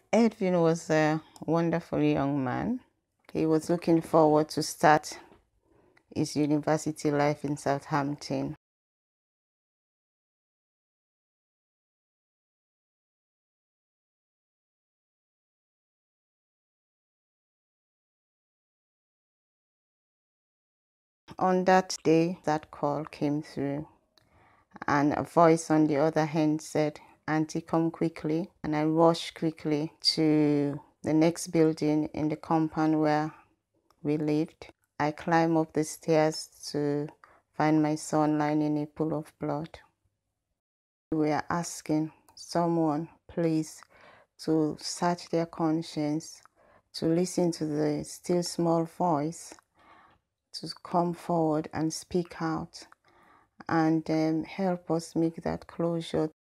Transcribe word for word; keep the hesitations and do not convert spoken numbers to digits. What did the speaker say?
Edvin was a wonderful young man. He was looking forward to start his university life in Southampton. On that day, that call came through, and a voice on the other hand said, "Auntie, come quickly." And I rushed quickly to the next building in the compound where we lived. I climbed up the stairs to find my son lying in a pool of blood. We are asking someone, please, to search their conscience, to listen to the still small voice, to come forward and speak out and um, help us make that closure.